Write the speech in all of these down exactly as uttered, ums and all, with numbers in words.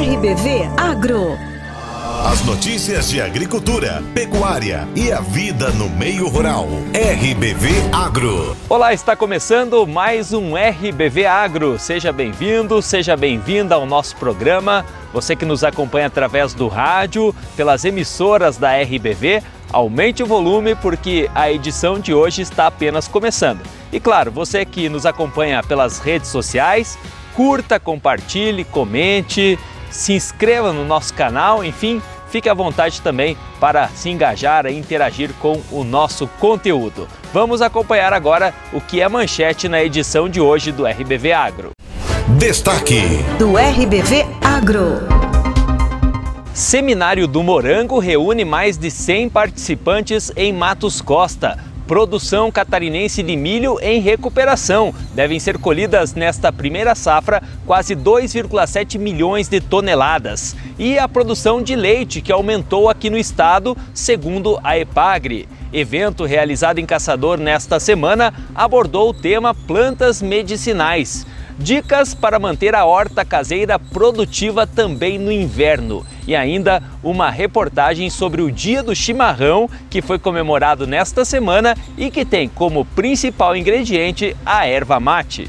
R B V Agro. As notícias de agricultura, pecuária e a vida no meio rural. R B V Agro. Olá, está começando mais um R B V Agro. Seja bem-vindo, seja bem-vinda ao nosso programa. Você que nos acompanha através do rádio, pelas emissoras da R B V, aumente o volume porque a edição de hoje está apenas começando. E claro, você que nos acompanha pelas redes sociais, curta, compartilhe, comente, se inscreva no nosso canal, enfim, fique à vontade também para se engajar e interagir com o nosso conteúdo. Vamos acompanhar agora o que é manchete na edição de hoje do R B V Agro. Destaque do R B V Agro. Seminário do Morango reúne mais de cem participantes em Matos Costa. Produção catarinense de milho em recuperação. Devem ser colhidas nesta primeira safra quase dois vírgula sete milhões de toneladas. E a produção de leite, que aumentou aqui no estado, segundo a Epagre. Evento realizado em Caçador nesta semana abordou o tema plantas medicinais. Dicas para manter a horta caseira produtiva também no inverno. E ainda uma reportagem sobre o Dia do Chimarrão, que foi comemorado nesta semana e que tem como principal ingrediente a erva mate.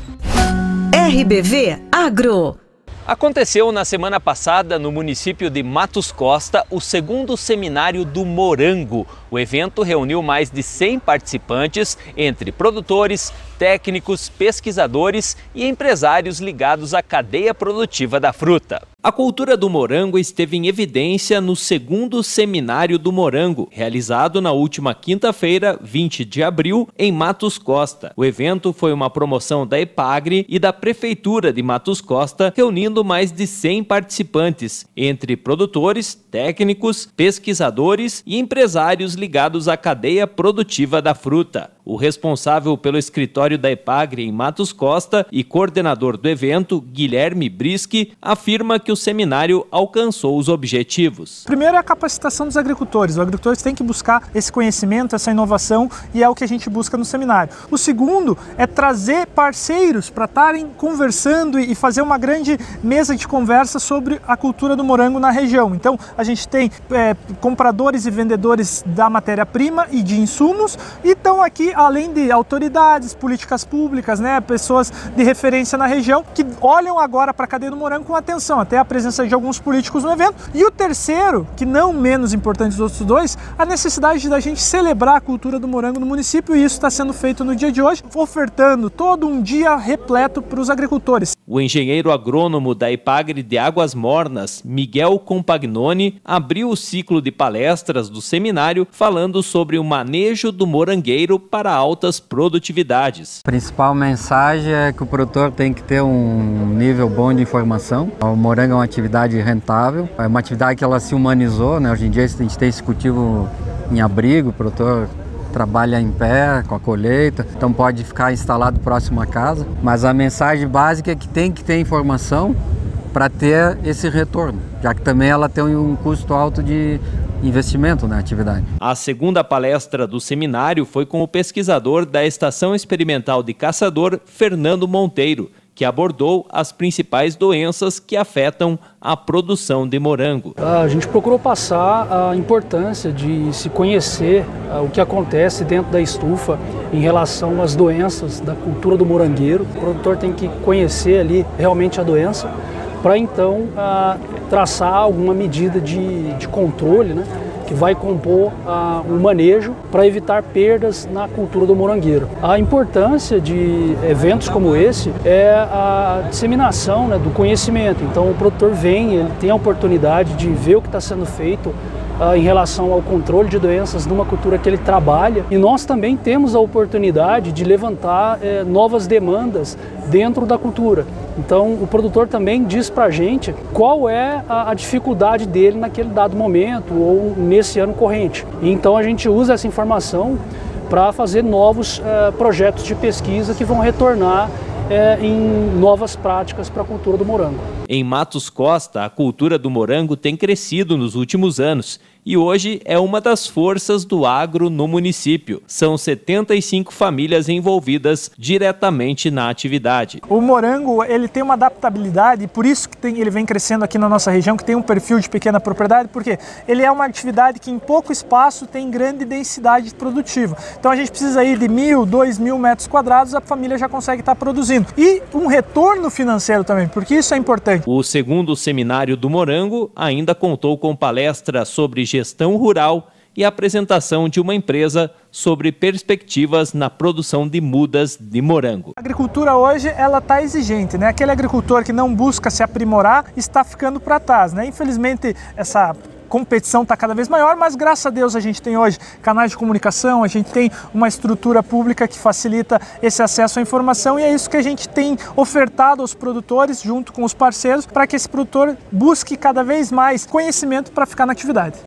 R B V Agro. Aconteceu na semana passada, no município de Matos Costa, o segundo Seminário do Morango. O evento reuniu mais de cem participantes, entre produtores, técnicos, pesquisadores e empresários ligados à cadeia produtiva da fruta. A cultura do morango esteve em evidência no segundo Seminário do Morango, realizado na última quinta-feira, vinte de abril, em Matos Costa. O evento foi uma promoção da Epagre e da Prefeitura de Matos Costa, reunindo mais de cem participantes, entre produtores, técnicos, pesquisadores e empresários ligados à cadeia produtiva da fruta. O responsável pelo escritório da Epagre em Matos Costa e coordenador do evento, Guilherme Brischi, afirma que o seminário alcançou os objetivos. Primeiro é a capacitação dos agricultores. Os agricultores têm que buscar esse conhecimento, essa inovação, e é o que a gente busca no seminário. O segundo é trazer parceiros para estarem conversando e fazer uma grande mesa de conversa sobre a cultura do morango na região. Então a gente tem é, compradores e vendedores da matéria-prima e de insumos, e estão aqui além de autoridades, políticas públicas, né, pessoas de referência na região que olham agora para a cadeia do morango com atenção, até a presença de alguns políticos no evento. E o terceiro, que não menos importante dos outros dois, a necessidade da gente celebrar a cultura do morango no município, e isso está sendo feito no dia de hoje, ofertando todo um dia repleto para os agricultores. O engenheiro agrônomo da Epagre de Águas Mornas, Miguel Compagnoni, abriu o ciclo de palestras do seminário falando sobre o manejo do morangueiro para altas produtividades. A principal mensagem é que o produtor tem que ter um nível bom de informação. O morango é uma atividade rentável, é uma atividade que ela se humanizou, né? Hoje em dia a gente tem esse cultivo em abrigo, o produtor trabalha em pé, com a colheita, então pode ficar instalado próximo à casa. Mas a mensagem básica é que tem que ter informação para ter esse retorno, já que também ela tem um custo alto de investimento na atividade. A segunda palestra do seminário foi com o pesquisador da Estação Experimental de Caçador, Fernando Monteiro, que abordou as principais doenças que afetam a produção de morango. A gente procurou passar a importância de se conhecer o que acontece dentro da estufa em relação às doenças da cultura do morangueiro. O produtor tem que conhecer ali realmente a doença, para então ah, traçar alguma medida de, de controle, né, que vai compor ah, um manejo para evitar perdas na cultura do morangueiro. A importância de eventos como esse é a disseminação, né, do conhecimento. Então o produtor vem, ele tem a oportunidade de ver o que está sendo feito ah, em relação ao controle de doenças numa cultura que ele trabalha, e nós também temos a oportunidade de levantar eh, novas demandas dentro da cultura. Então o produtor também diz para a gente qual é a, a dificuldade dele naquele dado momento ou nesse ano corrente. E então a gente usa essa informação para fazer novos eh, projetos de pesquisa que vão retornar eh, em novas práticas para a cultura do morango. Em Matos Costa, a cultura do morango tem crescido nos últimos anos e hoje é uma das forças do agro no município. São setenta e cinco famílias envolvidas diretamente na atividade. O morango, ele tem uma adaptabilidade, por isso que tem, ele vem crescendo aqui na nossa região, que tem um perfil de pequena propriedade, porque ele é uma atividade que em pouco espaço tem grande densidade produtiva. Então a gente precisa aí de mil, dois mil metros quadrados, a família já consegue estar produzindo. E um retorno financeiro também, porque isso é importante. O segundo seminário do morango ainda contou com palestra sobre gestão rural e a apresentação de uma empresa sobre perspectivas na produção de mudas de morango. A agricultura hoje ela está exigente, né? Aquele agricultor que não busca se aprimorar está ficando para trás, né? Infelizmente essa competição está cada vez maior, mas graças a Deus a gente tem hoje canais de comunicação, a gente tem uma estrutura pública que facilita esse acesso à informação e é isso que a gente tem ofertado aos produtores junto com os parceiros para que esse produtor busque cada vez mais conhecimento para ficar na atividade.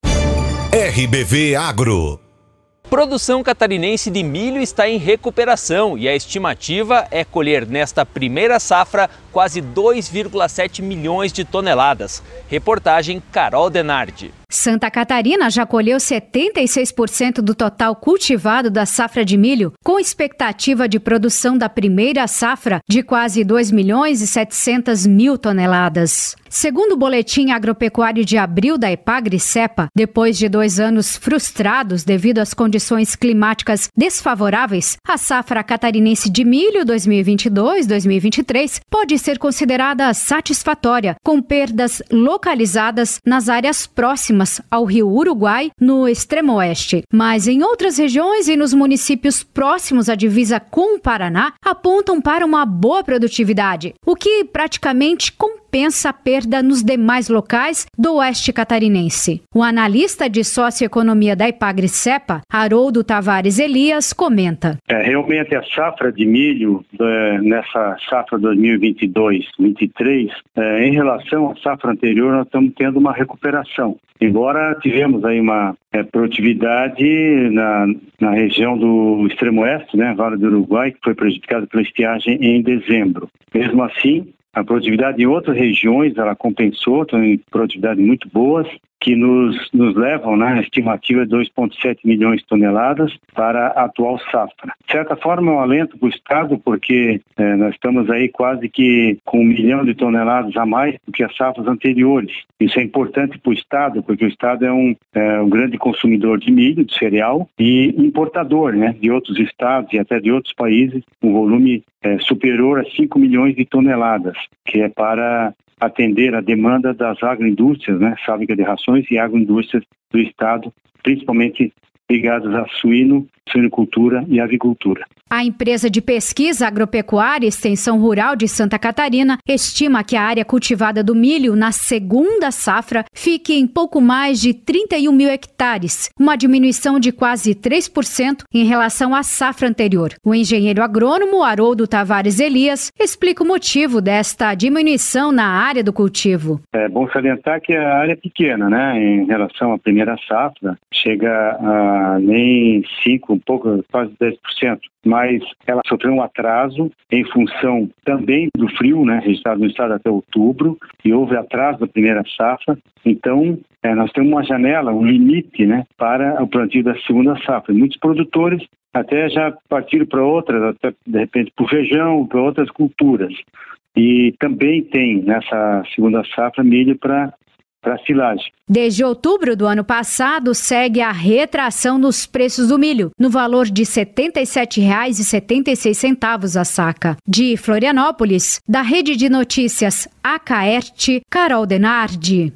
R B V Agro. Produção catarinense de milho está em recuperação e a estimativa é colher nesta primeira safra quase dois vírgula sete milhões de toneladas. Reportagem Carol Denardi. Santa Catarina já colheu setenta e seis por cento do total cultivado da safra de milho, com expectativa de produção da primeira safra de quase dois milhões e setecentas mil toneladas. Segundo o boletim agropecuário de abril da Epagri-Cepa, depois de dois anos frustrados devido às condições climáticas desfavoráveis, a safra catarinense de milho dois mil e vinte e dois dois mil e vinte e três pode ser considerada satisfatória, com perdas localizadas nas áreas próximas ao rio Uruguai, no extremo oeste. Mas em outras regiões e nos municípios próximos à divisa com o Paraná, apontam para uma boa produtividade, o que praticamente compensa a perda nos demais locais do oeste catarinense. O analista de socioeconomia da Epagri-Cepa, Haroldo Tavares Elias, comenta. É, realmente a safra de milho é, nessa safra dois mil e vinte e dois vinte e três, é, em relação à safra anterior, nós estamos tendo uma recuperação. Embora tivemos aí uma é, produtividade na, na região do extremo oeste, né, Vale do Uruguai, que foi prejudicada pela estiagem em dezembro. Mesmo assim, a produtividade em outras regiões, ela compensou, tem produtividade muito boas, que nos, nos levam, né, a estimativa de dois vírgula sete milhões de toneladas para a atual safra. De certa forma é um alento para o Estado, porque é, nós estamos aí quase que com um milhão de toneladas a mais do que as safras anteriores. Isso é importante para o Estado, porque o Estado é um, é um grande consumidor de milho, de cereal, e importador, né, de outros estados e até de outros países, um volume é, superior a cinco milhões de toneladas, que é para atender a demanda das agroindústrias, né, fábrica de rações e agroindústrias do estado, principalmente ligadas a suíno, suinocultura e avicultura. A empresa de pesquisa agropecuária e extensão rural de Santa Catarina estima que a área cultivada do milho na segunda safra fique em pouco mais de trinta e um mil hectares, uma diminuição de quase três por cento em relação à safra anterior. O engenheiro agrônomo Haroldo Tavares Elias explica o motivo desta diminuição na área do cultivo. É bom salientar que a área é pequena, né, em relação à primeira safra, chega a nem cinco, um pouco, quase dez por cento. Mas ela sofreu um atraso em função também do frio, né, registrado no estado até outubro, e houve atraso da primeira safra. Então, é, nós temos uma janela, um limite, né, para o plantio da segunda safra. Muitos produtores até já partiram para outras, até de repente para o feijão, para outras culturas. E também tem nessa segunda safra milho para para silagem. Desde outubro do ano passado, segue a retração nos preços do milho, no valor de setenta e sete reais e setenta e seis centavos a saca. De Florianópolis, da Rede de Notícias Acaerte, Carol Denardi.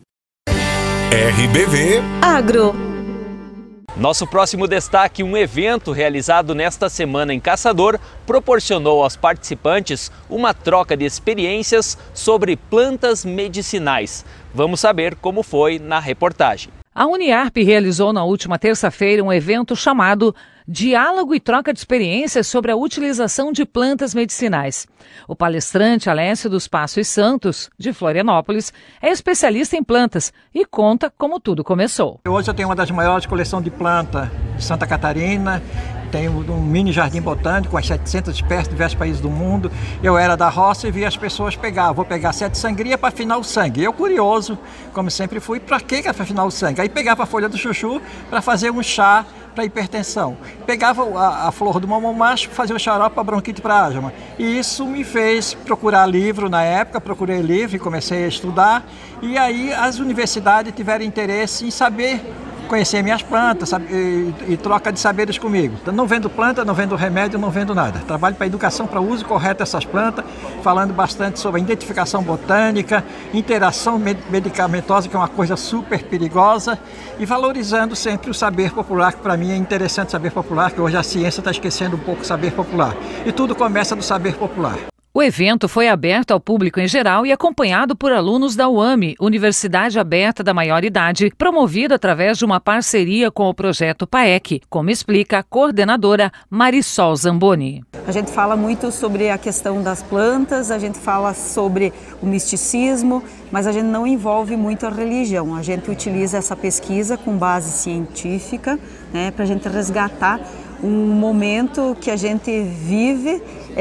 R B V Agro. Nosso próximo destaque, um evento realizado nesta semana em Caçador, proporcionou aos participantes uma troca de experiências sobre plantas medicinais. Vamos saber como foi na reportagem. A Uniarp realizou na última terça-feira um evento chamado Diálogo e Troca de Experiências sobre a Utilização de Plantas Medicinais. O palestrante Alessio dos Passos Santos, de Florianópolis, é especialista em plantas e conta como tudo começou. Hoje eu tenho uma das maiores coleções de plantas de Santa Catarina tenho um mini jardim botânico com as setecentas espécies de diversos países do mundo. Eu era da roça e via as pessoas pegar. Vou pegar sete sangria para afinar o sangue. Eu, curioso, como sempre fui, para que para afinar o sangue? Aí pegava a folha do chuchu para fazer um chá para hipertensão. Pegava a, a flor do mamão-macho para fazer o xarope para bronquite para asma. E isso me fez procurar livro na época, procurei livro e comecei a estudar. E aí as universidades tiveram interesse em saber conhecer minhas plantas sabe, e, e troca de saberes comigo. Então, não vendo planta, não vendo remédio, não vendo nada. Trabalho para a educação, para o uso correto dessas plantas, falando bastante sobre a identificação botânica, interação medicamentosa, que é uma coisa super perigosa, e valorizando sempre o saber popular, que para mim é interessante o saber popular, que hoje a ciência está esquecendo um pouco o saber popular. E tudo começa do saber popular. O evento foi aberto ao público em geral e acompanhado por alunos da U A M, Universidade Aberta da Maior Idade, promovido através de uma parceria com o projeto PAEC, como explica a coordenadora Marisol Zamboni. A gente fala muito sobre a questão das plantas, a gente fala sobre o misticismo, mas a gente não envolve muito a religião. A gente utiliza essa pesquisa com base científica, né, para a gente resgatar um momento que a gente vive,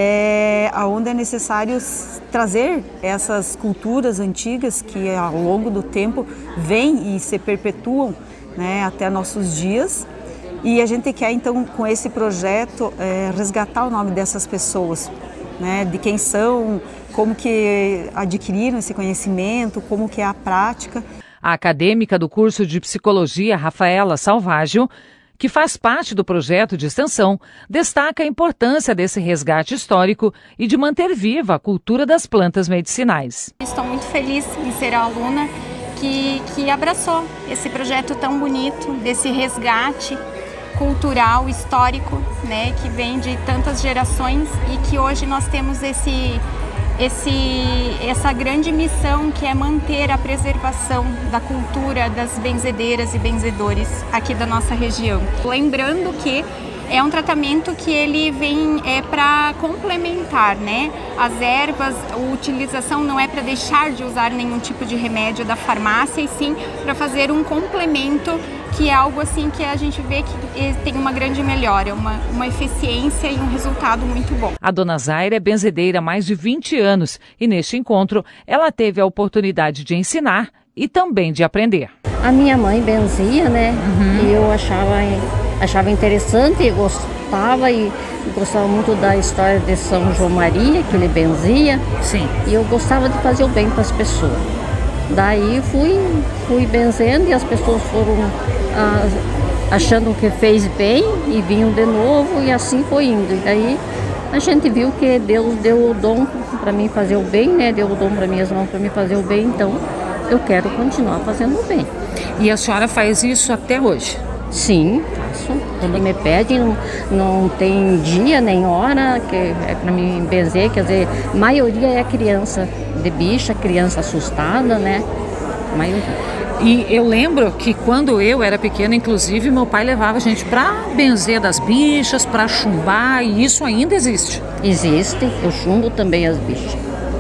é, onde é necessário trazer essas culturas antigas que ao longo do tempo vêm e se perpetuam, né, até nossos dias. E a gente quer então com esse projeto é, resgatar o nome dessas pessoas, né, de quem são, como que adquiriram esse conhecimento, como que é a prática. A acadêmica do curso de Psicologia, Rafaela Salvaggio, que faz parte do projeto de extensão, destaca a importância desse resgate histórico e de manter viva a cultura das plantas medicinais. Estou muito feliz em ser a aluna que, que abraçou esse projeto tão bonito, desse resgate cultural, histórico, né, que vem de tantas gerações e que hoje nós temos esse... Esse, essa grande missão que é manter a preservação da cultura das benzedeiras e benzedores aqui da nossa região. Lembrando que é um tratamento que ele vem é, para complementar, né? As ervas, a utilização não é para deixar de usar nenhum tipo de remédio da farmácia, e sim para fazer um complemento, que é algo assim que a gente vê que tem uma grande melhora, uma, uma eficiência e um resultado muito bom. A dona Zaira é benzedeira há mais de vinte anos e neste encontro ela teve a oportunidade de ensinar e também de aprender. A minha mãe benzia, né? Uhum. E eu achava, achava interessante, gostava e gostava muito da história de São João Maria, que ele benzia. Sim. E eu gostava de fazer o bem para as pessoas. Daí fui, fui benzendo e as pessoas foram ah, achando que fez bem e vinham de novo e assim foi indo. E daí a gente viu que Deus deu o dom para mim fazer o bem, né? Deu o dom para minhas mãos para mim fazer o bem, então eu quero continuar fazendo o bem. E a senhora faz isso até hoje? Sim, faço. Quando me pedem, não, não tem dia nem hora que é para mim benzer, quer dizer, a maioria é criança de bicha, criança assustada, né? A maioria. E eu lembro que quando eu era pequena, inclusive, meu pai levava a gente para benzer das bichas, para chumbar, e isso ainda existe? Existe, eu chumbo também as bichas.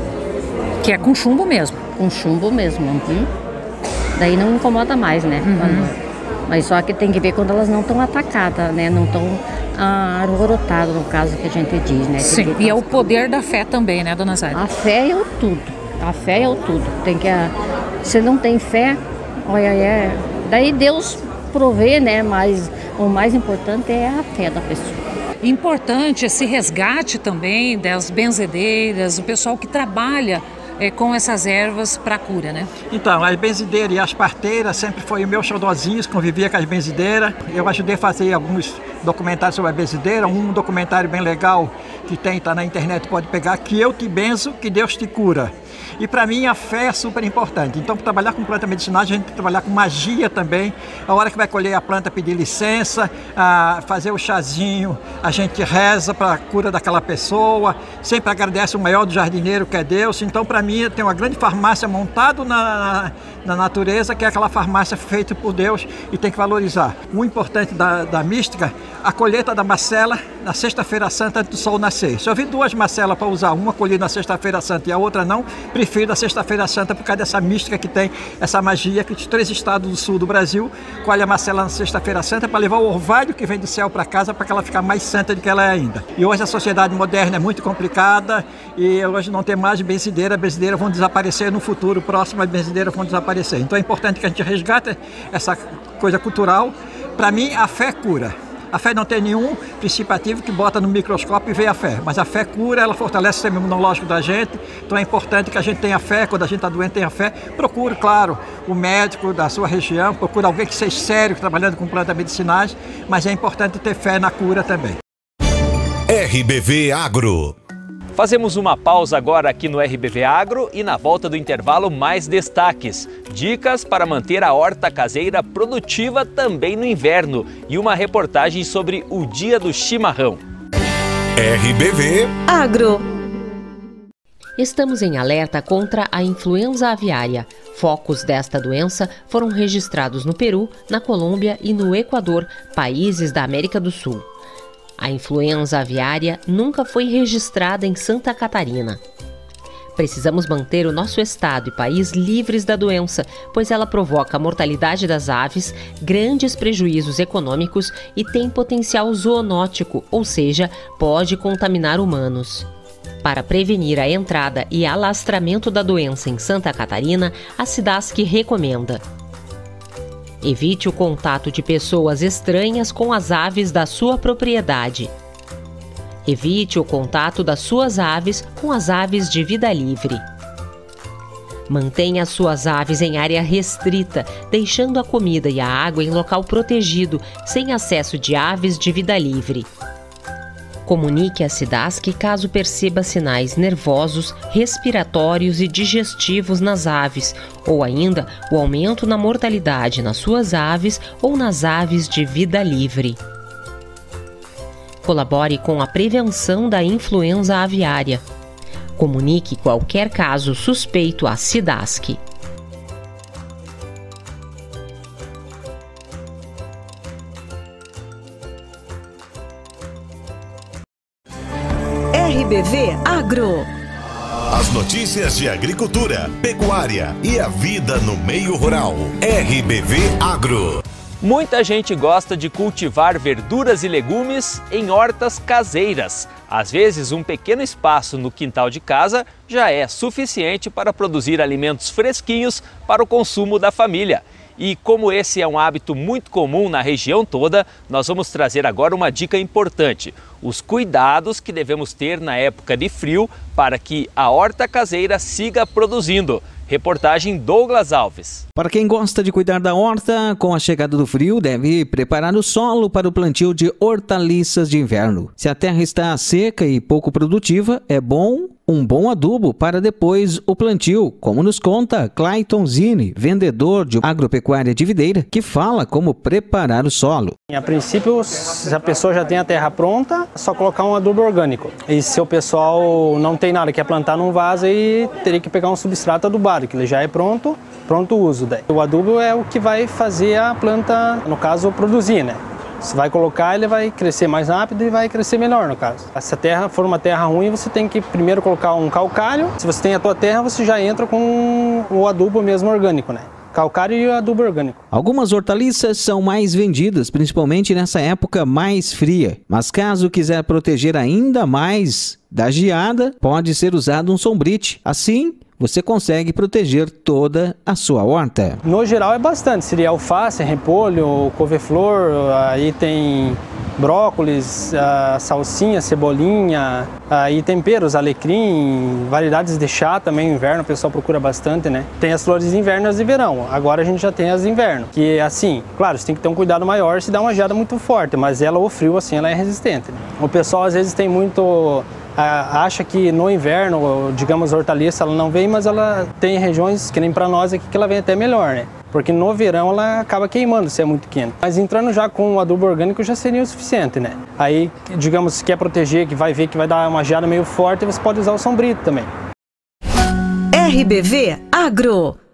Que é com chumbo mesmo? Com chumbo mesmo, uhum. Daí não incomoda mais, né? Uhum. Quando... Mas só que tem que ver quando elas não estão atacadas, né? Não estão ah, alborotadas, no caso que a gente diz, né? Sim, que... e é o poder da fé também, né, dona Zaira? A fé é o tudo, a fé é o tudo. Tem que, se não tem fé, olha, é... daí Deus provê, né? Mas o mais importante é a fé da pessoa. Importante esse resgate também das benzedeiras, o pessoal que trabalha É, com essas ervas para cura, né? Então, as benzedeiras e as parteiras sempre foi o meu xodózinho, convivia com as benzedeiras. Eu ajudei a fazer alguns documentários sobre a benzedeira, um documentário bem legal que tem, tá na internet, pode pegar, que eu te benzo, que Deus te cura. E para mim a fé é super importante. Então, para trabalhar com planta medicinal, a gente tem que trabalhar com magia também. A hora que vai colher a planta, pedir licença, a fazer o chazinho, a gente reza para a cura daquela pessoa, sempre agradece o maior do jardineiro, que é Deus. Então, para mim, tem uma grande farmácia montada na, na, na natureza, que é aquela farmácia feita por Deus, e tem que valorizar. O importante da, da mística, a colheita da macela na sexta-feira santa antes do sol nascer. Se eu vi duas macelas para usar, uma colhida na sexta-feira santa e a outra não, prefiro a sexta-feira santa por causa dessa mística que tem, essa magia que os três estados do sul do Brasil colhem a macela na sexta-feira santa para levar o orvalho que vem do céu para casa para que ela fique mais santa do que ela é ainda. E hoje a sociedade moderna é muito complicada e hoje não tem mais benzideira, benzideiras vão desaparecer no futuro próximo, as benzideiras vão desaparecer. Então é importante que a gente resgate essa coisa cultural. Para mim, a fé cura. A fé não tem nenhum princípio ativo que bota no microscópio e vê a fé. Mas a fé cura, ela fortalece o sistema imunológico da gente. Então é importante que a gente tenha fé, quando a gente está doente tenha fé. Procure, claro, o médico da sua região, procure alguém que seja sério trabalhando com plantas medicinais, mas é importante ter fé na cura também. R B V Agro. Fazemos uma pausa agora aqui no R B V Agro e na volta do intervalo mais destaques. Dicas para manter a horta caseira produtiva também no inverno e uma reportagem sobre o dia do chimarrão. R B V Agro. Estamos em alerta contra a influenza aviária. Focos desta doença foram registrados no Peru, na Colômbia e no Equador, países da América do Sul. A influenza aviária nunca foi registrada em Santa Catarina. Precisamos manter o nosso estado e país livres da doença, pois ela provoca a mortalidade das aves, grandes prejuízos econômicos e tem potencial zoonótico, ou seja, pode contaminar humanos. Para prevenir a entrada e alastramento da doença em Santa Catarina, a SIDASC recomenda: evite o contato de pessoas estranhas com as aves da sua propriedade. Evite o contato das suas aves com as aves de vida livre. Mantenha as suas aves em área restrita, deixando a comida e a água em local protegido, sem acesso de aves de vida livre. Comunique à SIDASC caso perceba sinais nervosos, respiratórios e digestivos nas aves, ou ainda o aumento na mortalidade nas suas aves ou nas aves de vida livre. Colabore com a prevenção da influenza aviária. Comunique qualquer caso suspeito à SIDASC. R B V Agro. As notícias de agricultura, pecuária e a vida no meio rural. R B V Agro. Muita gente gosta de cultivar verduras e legumes em hortas caseiras. Às vezes, um pequeno espaço no quintal de casa já é suficiente para produzir alimentos fresquinhos para o consumo da família. E como esse é um hábito muito comum na região toda, nós vamos trazer agora uma dica importante: os cuidados que devemos ter na época de frio para que a horta caseira siga produzindo. Reportagem Douglas Alves. Para quem gosta de cuidar da horta, com a chegada do frio, deve preparar o solo para o plantio de hortaliças de inverno. Se a terra está seca e pouco produtiva, é bom um bom adubo para depois o plantio, como nos conta Clayton Zini, vendedor de agropecuária de Videira, que fala como preparar o solo. A princípio, se a pessoa já tem a terra pronta, é só colocar um adubo orgânico. E se o pessoal não tem nada, quer plantar num vaso, aí teria que pegar um substrato adubado, que ele já é pronto, pronto uso. Daí. O adubo é o que vai fazer a planta, no caso, produzir, né? Você vai colocar, ele vai crescer mais rápido e vai crescer melhor, no caso. Se a terra for uma terra ruim, você tem que primeiro colocar um calcário. Se você tem a tua terra, você já entra com o adubo mesmo orgânico, né? Calcário e adubo orgânico. Algumas hortaliças são mais vendidas, principalmente nessa época mais fria. Mas caso quiser proteger ainda mais da geada, pode ser usado um sombrite. Assim, você consegue proteger toda a sua horta. No geral é bastante, seria alface, repolho, couve-flor, aí tem brócolis, salsinha, cebolinha, aí temperos, alecrim, variedades de chá também, inverno o pessoal procura bastante, né? Tem as flores de inverno e as de verão, agora a gente já tem as de inverno, que assim, claro, você tem que ter um cuidado maior se dá uma geada muito forte, mas ela, o frio assim, ela é resistente. O pessoal às vezes tem muito... acha que no inverno, digamos, a hortaliça ela não vem, mas ela tem regiões, que nem para nós aqui, que ela vem até melhor, né? Porque no verão ela acaba queimando se é muito quente. Mas entrando já com o adubo orgânico já seria o suficiente, né? Aí, digamos, se quer proteger, que vai ver que vai dar uma geada meio forte, você pode usar o sombrito também. R B V Agro.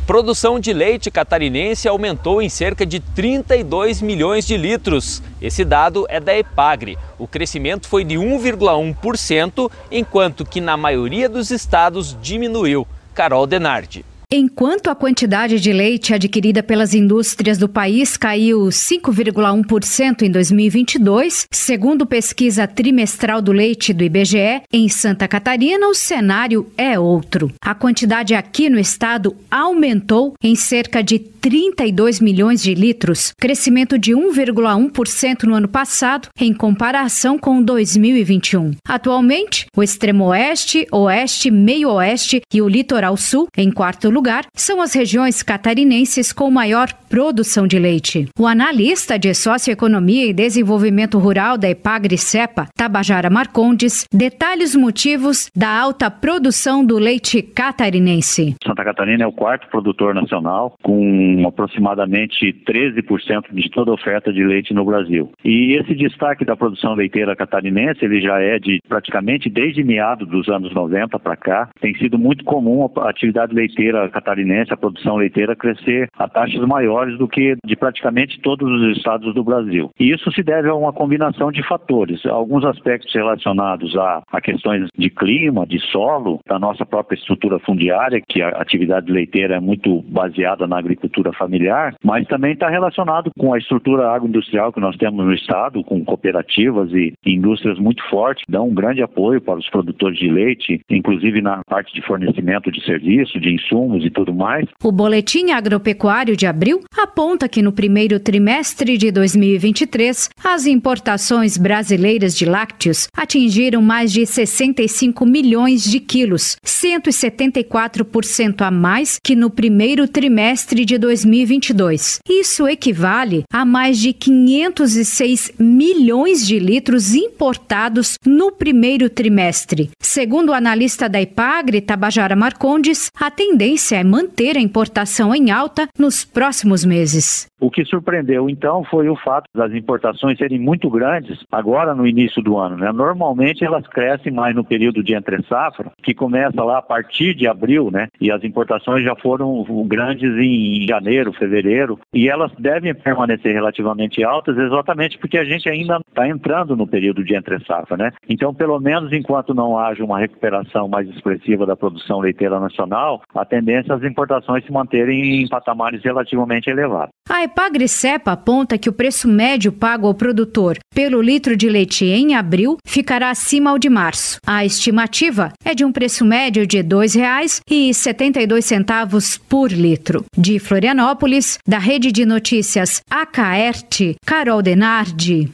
produção de leite catarinense aumentou em cerca de trinta e dois milhões de litros. Esse dado é da Epagri. O crescimento foi de um vírgula um por cento, enquanto que na maioria dos estados diminuiu. Carol Denardi. Enquanto a quantidade de leite adquirida pelas indústrias do país caiu cinco vírgula um por cento em dois mil e vinte e dois, segundo pesquisa trimestral do leite do I B G E, em Santa Catarina o cenário é outro. A quantidade aqui no estado aumentou em cerca de trinta e dois milhões de litros, crescimento de um vírgula um por cento no ano passado, em comparação com dois mil e vinte e um. Atualmente, o extremo oeste, oeste, meio-oeste e o litoral sul, em quarto lugar, lugar, são as regiões catarinenses com maior produção de leite. O analista de Socioeconomia e Desenvolvimento Rural da Epagri-Cepa, Tabajara Marcondes, detalha os motivos da alta produção do leite catarinense. Santa Catarina é o quarto produtor nacional, com aproximadamente treze por cento de toda a oferta de leite no Brasil. E esse destaque da produção leiteira catarinense, ele já é de praticamente desde meados dos anos noventa para cá. Tem sido muito comum a atividade leiteira catarinense, a produção leiteira, crescer a taxas maiores do que de praticamente todos os estados do Brasil. E isso se deve a uma combinação de fatores, alguns aspectos relacionados a, a questões de clima, de solo, da nossa própria estrutura fundiária, que a atividade leiteira é muito baseada na agricultura familiar, mas também está relacionado com a estrutura agroindustrial que nós temos no estado, com cooperativas e indústrias muito fortes, que dão um grande apoio para os produtores de leite, inclusive na parte de fornecimento de serviço, de insumos e tudo mais. O Boletim Agropecuário de abril aponta que no primeiro trimestre de dois mil e vinte e três, as importações brasileiras de lácteos atingiram mais de sessenta e cinco milhões de quilos, cento e setenta e quatro por cento a mais que no primeiro trimestre de dois mil e vinte e dois. Isso equivale a mais de quinhentos e seis milhões de litros importados no primeiro trimestre. Segundo o analista da Epagri, Tabajara Marcondes, a tendência é manter a importação em alta nos próximos meses. O que surpreendeu, então, foi o fato das importações serem muito grandes agora no início do ano, né? Normalmente elas crescem mais no período de entre-safra, que começa lá a partir de abril, né? E as importações já foram grandes em janeiro, fevereiro, e elas devem permanecer relativamente altas exatamente porque a gente ainda está entrando no período de entre-safra, né? Então, pelo menos enquanto não haja uma recuperação mais expressiva da produção leiteira nacional, a tendência é as importações se manterem em patamares relativamente elevados. A Epagri-Cepa aponta que o preço médio pago ao produtor pelo litro de leite em abril ficará acima ao de março. A estimativa é de um preço médio de dois reais e setenta e dois centavos por litro. De Florianópolis, da Rede de Notícias Acaerte, Carol Denardi.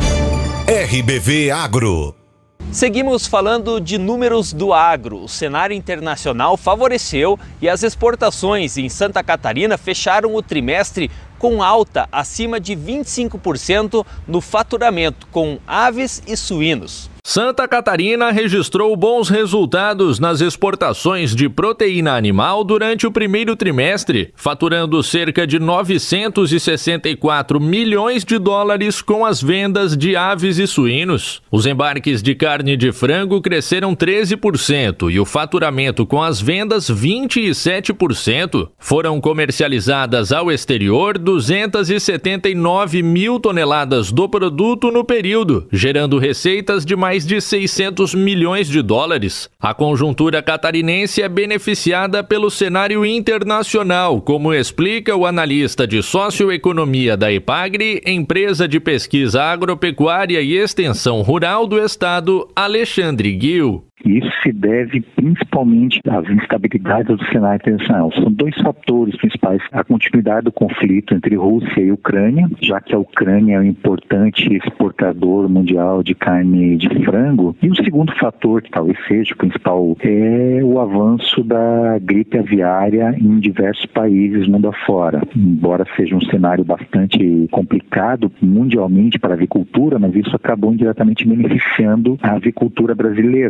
R B V Agro. Seguimos falando de números do agro. O cenário internacional favoreceu e as exportações em Santa Catarina fecharam o trimestre com alta acima de vinte e cinco por cento no faturamento com aves e suínos. Santa Catarina registrou bons resultados nas exportações de proteína animal durante o primeiro trimestre, faturando cerca de novecentos e sessenta e quatro milhões de dólares com as vendas de aves e suínos. Os embarques de carne de frango cresceram treze por cento e o faturamento com as vendas vinte e sete por cento. Foram comercializadas ao exterior duzentas e setenta e nove mil toneladas do produto no período, gerando receitas de mais de seiscentos milhões de dólares. A conjuntura catarinense é beneficiada pelo cenário internacional, como explica o analista de socioeconomia da Epagri, empresa de pesquisa agropecuária e extensão rural do estado, Alexandre Guil. Isso se deve principalmente às instabilidades do cenário internacional. São dois fatores principais: a continuidade do conflito entre Rússia e Ucrânia, já que a Ucrânia é um importante exportador mundial de carne de frango. E o segundo fator, que talvez seja o principal, é o avanço da gripe aviária em diversos países mundo afora. Embora seja um cenário bastante complicado mundialmente para a avicultura, mas isso acabou indiretamente beneficiando a avicultura brasileira, principalmente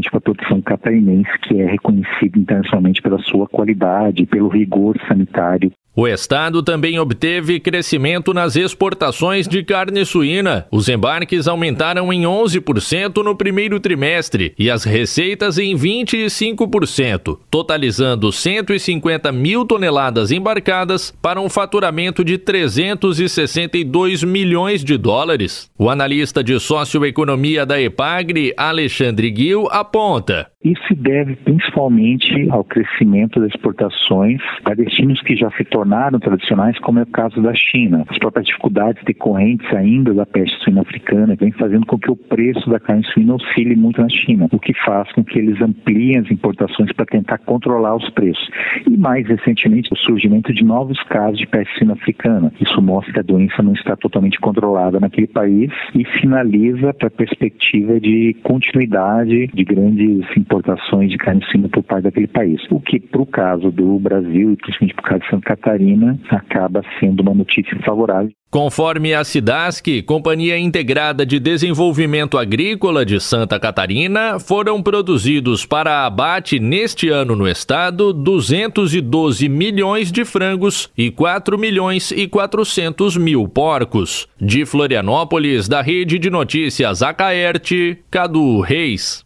para a produção catarinense, que é reconhecida internacionalmente pela sua qualidade, pelo rigor sanitário. O estado também obteve crescimento nas exportações de carne suína. Os embarques aumentaram em onze por cento no primeiro trimestre e as receitas em vinte e cinco por cento, totalizando cento e cinquenta mil toneladas embarcadas para um faturamento de trezentos e sessenta e dois milhões de dólares. O analista de socioeconomia da Epagri, Alexandre Gil, aponta: isso se deve principalmente ao crescimento das exportações a destinos que já se tornaram tradicionais, como é o caso da China. As próprias dificuldades decorrentes ainda da peste suína africana vem fazendo com que o preço da carne suína oscile muito na China, o que faz com que eles ampliem as importações para tentar controlar os preços. E mais recentemente, o surgimento de novos casos de peste suína africana. Isso mostra que a doença não está totalmente controlada naquele país e finaliza para a perspectiva de continuidade de grandes importações de carne suína por parte daquele país. O que, para o caso do Brasil e principalmente para o caso de Santa Catarina, acaba sendo uma notícia favorável. Conforme a SIDASC, Companhia Integrada de Desenvolvimento Agrícola de Santa Catarina, foram produzidos para abate neste ano no estado duzentos e doze milhões de frangos e quatro milhões e quatrocentos mil porcos. De Florianópolis, da Rede de Notícias Acaerte, Cadu Reis.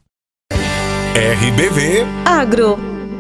R B V Agro.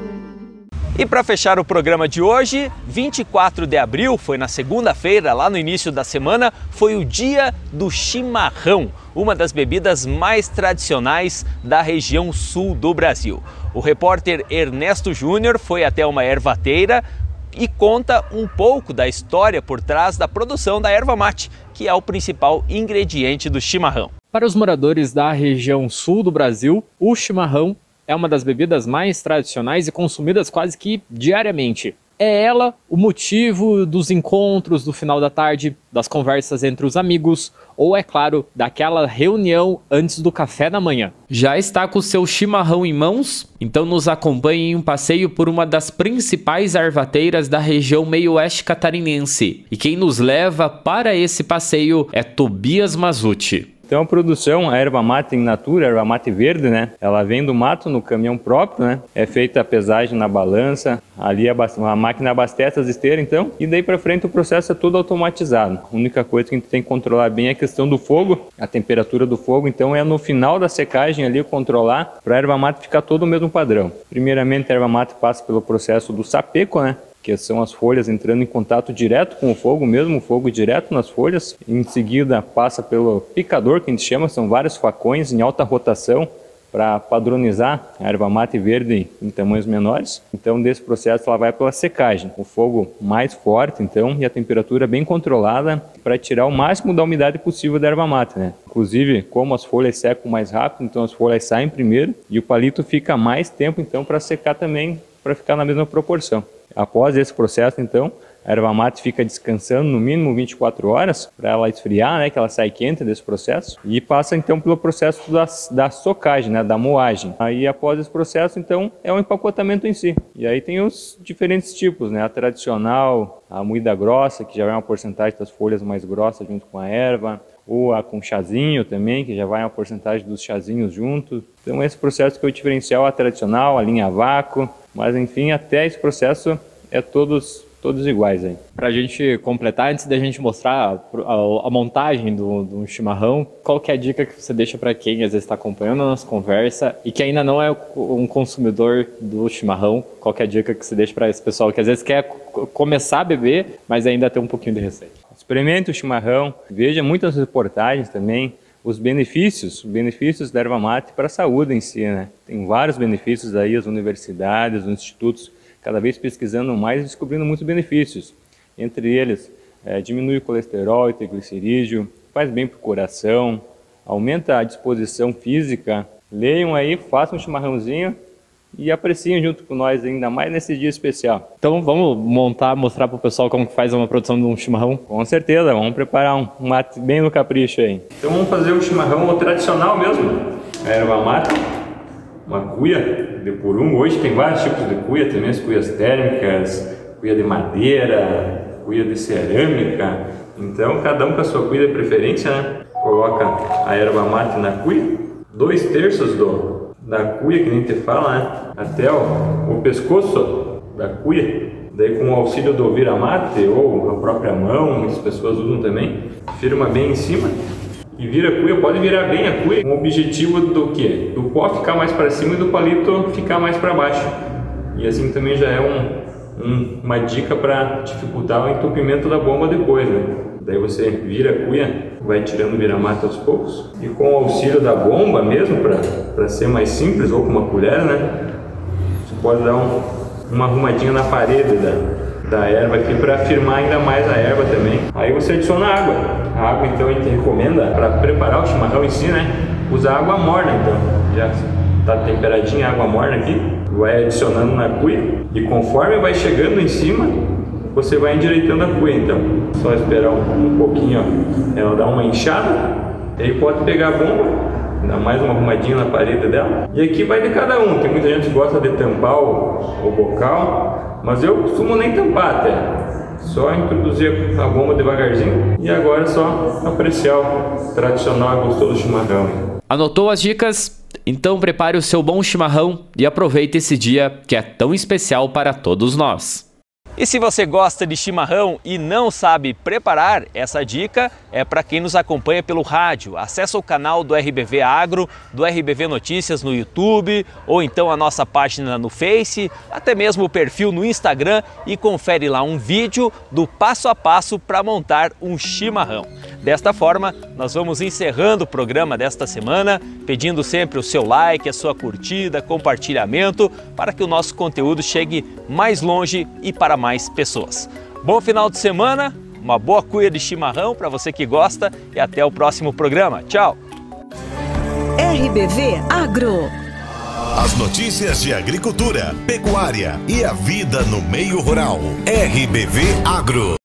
E para fechar o programa de hoje, vinte e quatro de abril, foi na segunda-feira, lá no início da semana, foi o dia do chimarrão, uma das bebidas mais tradicionais da região sul do Brasil. O repórter Ernesto Júnior foi até uma ervateira e conta um pouco da história por trás da produção da erva mate, que é o principal ingrediente do chimarrão. Para os moradores da região sul do Brasil, o chimarrão é uma das bebidas mais tradicionais e consumidas quase que diariamente. É ela o motivo dos encontros do final da tarde, das conversas entre os amigos, ou, é claro, daquela reunião antes do café da manhã. Já está com o seu chimarrão em mãos? Então nos acompanhe em um passeio por uma das principais ervateiras da região meio-oeste catarinense. E quem nos leva para esse passeio é Tobias Mazzucci. Então a produção, a erva mate in natura, a erva mate verde, né? Ela vem do mato no caminhão próprio, né? É feita a pesagem na balança, ali a, a máquina abastece as esteiras, então, e daí para frente o processo é todo automatizado. A única coisa que a gente tem que controlar bem é a questão do fogo, a temperatura do fogo, então é no final da secagem ali controlar para a erva mate ficar todo o mesmo padrão. Primeiramente a erva mate passa pelo processo do sapeco, né? Que são as folhas entrando em contato direto com o fogo, mesmo o fogo direto nas folhas. Em seguida passa pelo picador, que a gente chama, são vários facões em alta rotação para padronizar a erva mate verde em tamanhos menores. Então desse processo ela vai pela secagem, o fogo mais forte então e a temperatura bem controlada para tirar o máximo da umidade possível da erva mate, né? Inclusive, como as folhas secam mais rápido, então as folhas saem primeiro e o palito fica mais tempo então para secar também, para ficar na mesma proporção. Após esse processo, então, a erva mate fica descansando no mínimo vinte e quatro horas para ela esfriar, né, que ela sai quente desse processo, e passa então pelo processo da, da socagem, né, da moagem. Aí após esse processo, então, é o empacotamento em si. E aí tem os diferentes tipos, né, a tradicional, a moída grossa, que já vai uma porcentagem das folhas mais grossas junto com a erva, ou a com chazinho também, que já vai uma porcentagem dos chazinhos junto. Então esse processo que é o diferencial, a tradicional, a linha a vácuo, mas enfim, até esse processo é todos, todos iguais aí. Para a gente completar, antes da gente mostrar a, a, a montagem do, do chimarrão, qual que é a dica que você deixa para quem às vezes está acompanhando a nossa conversa e que ainda não é um consumidor do chimarrão? Qual que é a dica que você deixa para esse pessoal que às vezes quer começar a beber, mas ainda tem um pouquinho de receio? Experimente o chimarrão, veja muitas reportagens também, os benefícios, benefícios da erva mate para a saúde em si, né? Tem vários benefícios aí, as universidades, os institutos, cada vez pesquisando mais e descobrindo muitos benefícios. Entre eles, é, diminui o colesterol e triglicerídeo, faz bem para o coração, aumenta a disposição física. Leiam aí, façam um chimarrãozinho e apreciem junto com nós, ainda mais nesse dia especial. Então vamos montar, mostrar para o pessoal como que faz uma produção de um chimarrão? Com certeza, vamos preparar um mate bem no capricho aí. Então vamos fazer o chimarrão o tradicional mesmo. A erva mate, uma cuia de purum. Hoje tem vários tipos de cuia também, as cuias térmicas, cuia de madeira, cuia de cerâmica. Então cada um com a sua cuia de preferência, né? Coloca a erva mate na cuia, dois terços do da cuia, que nem te fala, né? Até o, o pescoço da cuia. Daí com o auxílio do vira-mate ou a própria mão, as pessoas usam também, firma bem em cima e vira a cuia. Pode virar bem a cuia com o objetivo do quê? Do pó ficar mais para cima e do palito ficar mais para baixo. E assim também já é um, um, uma dica para dificultar o entupimento da bomba depois, né? Daí você vira a cuia, vai tirando o vira-mate aos poucos e com o auxílio da bomba mesmo, para ser mais simples, ou com uma colher, né? Você pode dar um, uma arrumadinha na parede da, da erva aqui para firmar ainda mais a erva também. Aí você adiciona água. A água então a gente recomenda para preparar o chimarrão em si, né? Usar água morna então. Já está temperadinha a água morna aqui, vai adicionando na cuia e conforme vai chegando em cima, você vai endireitando a cuia então. Só esperar um, um pouquinho, ó, ela dá uma inchada, e aí pode pegar a bomba, dar mais uma arrumadinha na parede dela. E aqui vai de cada um, tem muita gente que gosta de tampar o, o bocal, mas eu costumo nem tampar até. Só introduzir a bomba devagarzinho e agora é só apreciar o tradicional e gostoso chimarrão. Anotou as dicas? Então prepare o seu bom chimarrão e aproveite esse dia que é tão especial para todos nós. E se você gosta de chimarrão e não sabe preparar, essa dica é para quem nos acompanha pelo rádio. Acesse o canal do R B V Agro, do R B V Notícias no YouTube, ou então a nossa página no Face, até mesmo o perfil no Instagram e confere lá um vídeo do passo a passo para montar um chimarrão. Desta forma, nós vamos encerrando o programa desta semana, pedindo sempre o seu like, a sua curtida, compartilhamento, para que o nosso conteúdo chegue mais longe e para mais pessoas. Bom final de semana, uma boa cuia de chimarrão para você que gosta e até o próximo programa. Tchau! R B V Agro. As notícias de agricultura, pecuária e a vida no meio rural. R B V Agro.